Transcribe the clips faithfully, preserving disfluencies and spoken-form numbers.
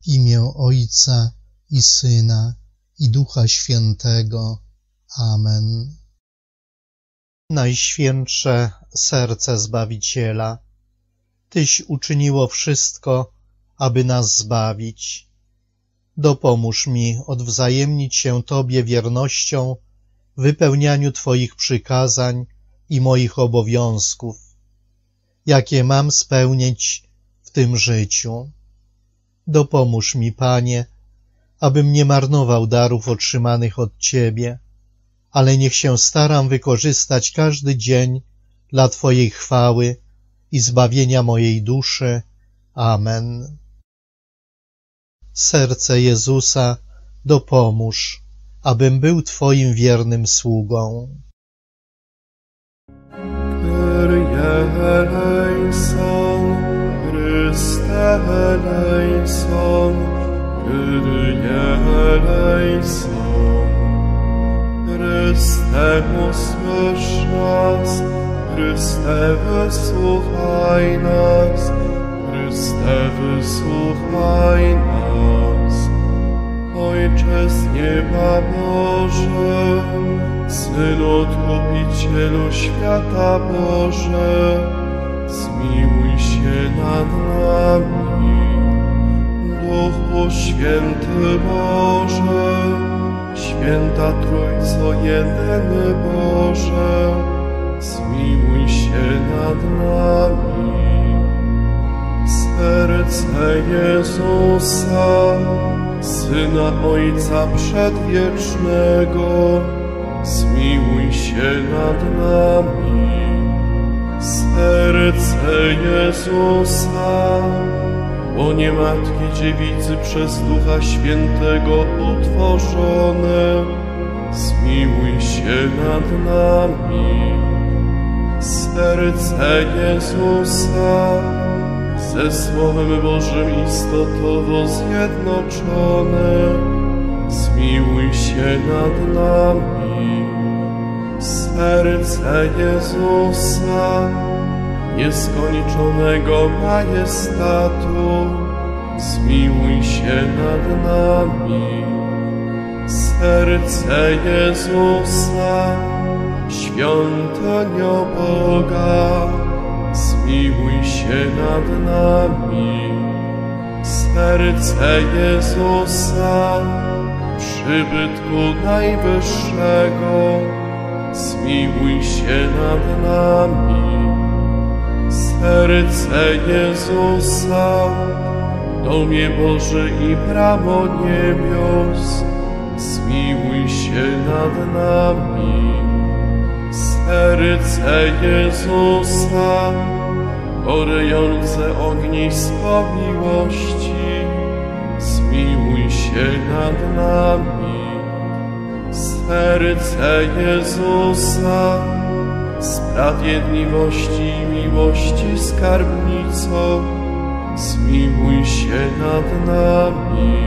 W imię Ojca i Syna, i Ducha Świętego. Amen. Najświętsze Serce Zbawiciela, Tyś uczyniło wszystko, aby nas zbawić. Dopomóż mi odwzajemnić się Tobie wiernością w wypełnianiu Twoich przykazań i moich obowiązków, jakie mam spełnić w tym życiu. Dopomóż mi, Panie, abym nie marnował darów otrzymanych od Ciebie, ale niech się staram wykorzystać każdy dzień dla Twojej chwały i zbawienia mojej duszy. Amen. Serce Jezusa, dopomóż, abym był Twoim wiernym sługą. Kyrie eleison, Chryste eleison, Kyrie eleison. Chryste, usłysz nas, Chryste, wysłuchaj nas, Chryste, wysłuchaj nas. Ojcze z nieba Boże, Synu Odkupicielu świata Boże, zmiłuj się nad nami. Duchu Święty Boże, Święta Trójco jedyny Boże, zmiłuj się nad nami. Serce Jezusa, Syna Ojca Przedwiecznego, zmiłuj się nad nami. Serce Jezusa, łonie Matki Dziewicy przez Ducha Świętego utworzone, zmiłuj się nad nami. Serce Jezusa, ze Słowem Bożym istotowo zjednoczone, zmiłuj się nad nami. Serce Jezusa, nieskończonego majestatu, zmiłuj się nad nami. Serce Jezusa, świątynio Boga, zmiłuj się nad nami. Serce Jezusa, przybytku Najwyższego, zmiłuj się nad nami. Serce Jezusa, domie Boży i bramo niebios, zmiłuj się nad nami. Serce Jezusa, gorejące ognisko miłości, zmiłuj się nad nami. Serce Jezusa, sprawiedliwości i miłości skarbnico, zmiłuj się nad nami.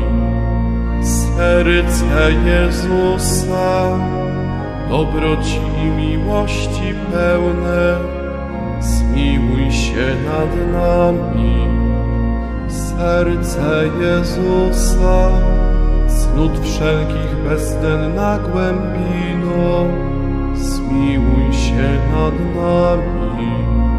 Serce Jezusa, dobroci i miłości pełne, zmiłuj się nad nami. Serce Jezusa, cnót wszelkich bezdenna głębino, zmiłuj się nad nami.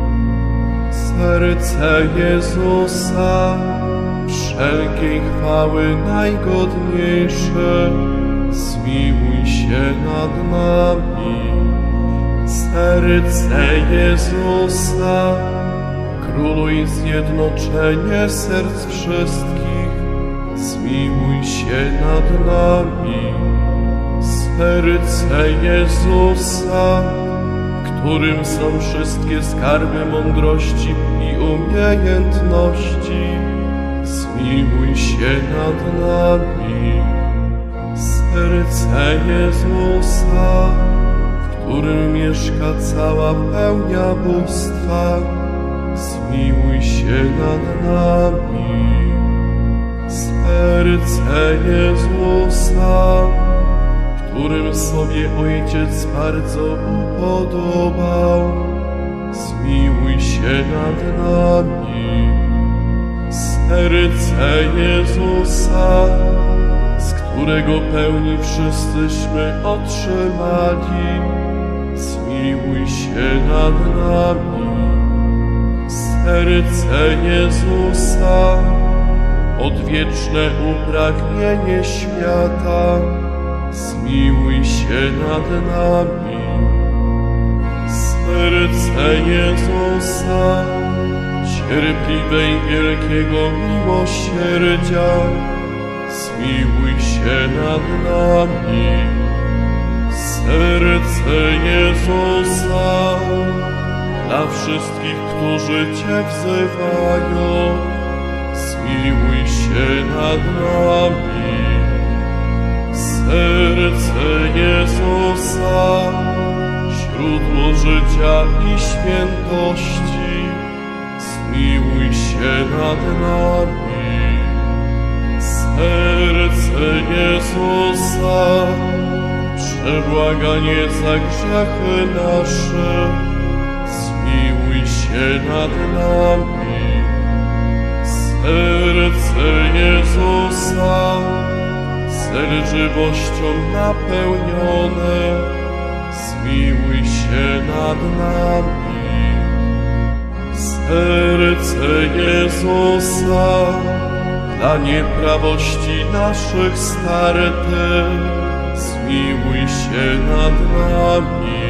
Serce Jezusa, wszelkiej chwały najgodniejsze, zmiłuj się nad nami. Serce Jezusa, króluj zjednoczenie serc wszystkich, zmiłuj się nad nami. Serce Jezusa, w którym są wszystkie skarby mądrości i umiejętności, zmiłuj się nad nami. Serce Jezusa, w którym mieszka cała pełnia bóstwa, zmiłuj się nad nami. Serce Jezusa, w którym sobie Ojciec bardzo upodobał, zmiłuj się nad nami. Serce Jezusa, z którego pełni wszyscyśmy otrzymali, zmiłuj się nad nami. Serce Jezusa, odwieczne upragnienie świata, zmiłuj się nad nami. Serce Jezusa, cierpliwe i wielkiego miłosierdzia, zmiłuj się nad nami. Serce Jezusa, dla wszystkich, którzy Cię wzywają, zmiłuj się nad nami. Serce Jezusa, źródło życia i świętości, zmiłuj się nad nami. Serce Jezusa, przebłaganie za grzechy nasze, zmiłuj się nad nami. Serce Jezusa, cel żywnością napełnione, zmiłuj się nad nami. Serce Jezusa, dla nieprawości naszych starte, zmiłuj się nad nami.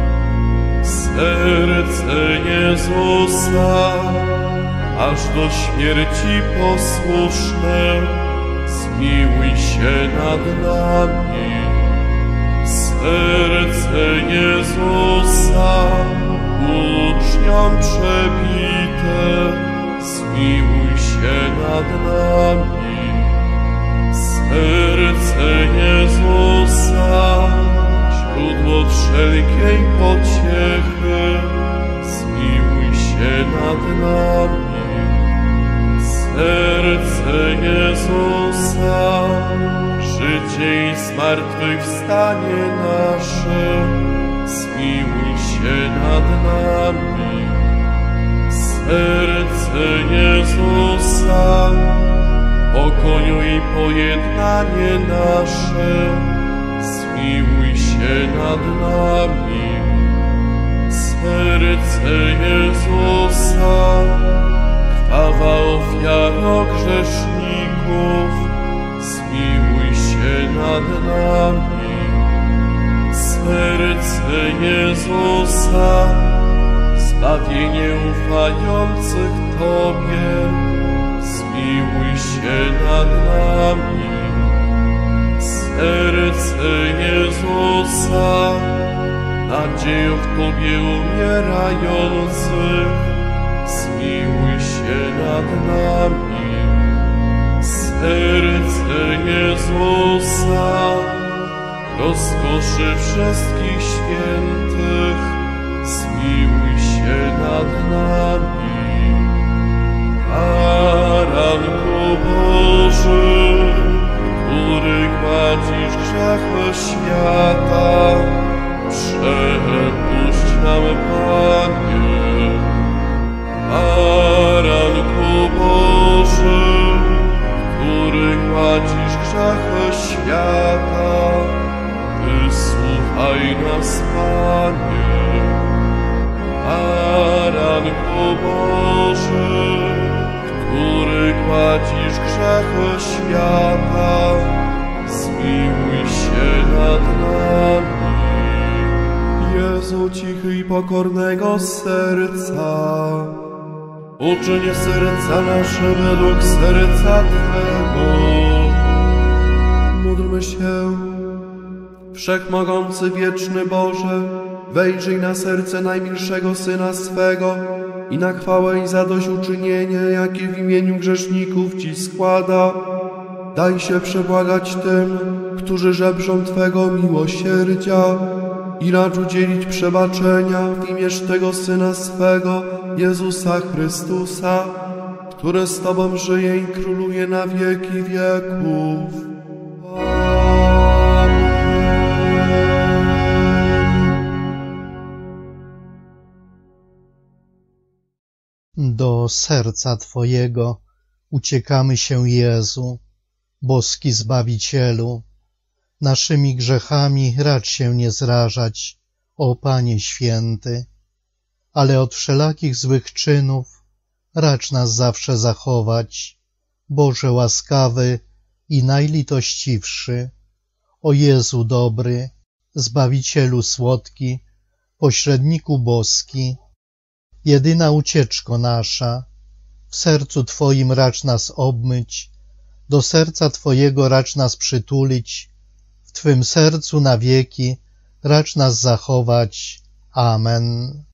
Serce Jezusa, aż do śmierci posłuszne, zmiłuj się nad nami. Serce Jezusa, uczniom przebite, zmiłuj się nad nami. Serce Jezusa, źródło wszelkiej pociechy, zmiłuj się nad nami. Serce Jezusa, życie i zmartwychwstanie nasze, zmiłuj się nad nami. Serce Jezusa, pokoju i pojednanie nasze, zmiłuj się nad nami. Serce Jezusa, krwawa ofiaro grzeszników, zmiłuj się nad nami. Serce Jezusa, zbawienie ufających Tobie, zmiłuj się nad nami. Serce Jezusa, nadzieją w Tobie umierających, zmiłuj się nad nami. Serce Jezusa, rozkoszy wszystkich świętych, zmiłuj się nad nami. Baranku Boży, który gładzisz grzechy świata, przepuść nam, Panie. Baranku Boży, który gładzisz grzechy świata, wysłuchaj nas, Panie. Baranku Boży, który gładzisz grzechy świata, zmiłuj się nad nami. Jezu cichy i pokornego serca, uczyń serca nasze według serca Twego. Módlmy się. Wszechmogący, wieczny Boże, wejrzyj na serce najmilszego Syna swego i na chwałę i zadośćuczynienie, jakie w imieniu grzeszników Ci składa. Daj się przebłagać tym, którzy żebrzą Twego miłosierdzia, i racz udzielić przebaczenia w imię tego Syna swego, Jezusa Chrystusa, który z Tobą żyje i króluje na wieki wieków. Do serca Twojego uciekamy się Jezu, boski Zbawicielu. Naszymi grzechami racz się nie zrażać, o Panie Święty, ale od wszelakich złych czynów racz nas zawsze zachować, Boże łaskawy i najlitościwszy. O Jezu dobry, Zbawicielu słodki, Pośredniku boski, jedyna ucieczko nasza, w sercu Twoim racz nas obmyć, do serca Twojego racz nas przytulić, w Twym sercu na wieki racz nas zachować. Amen.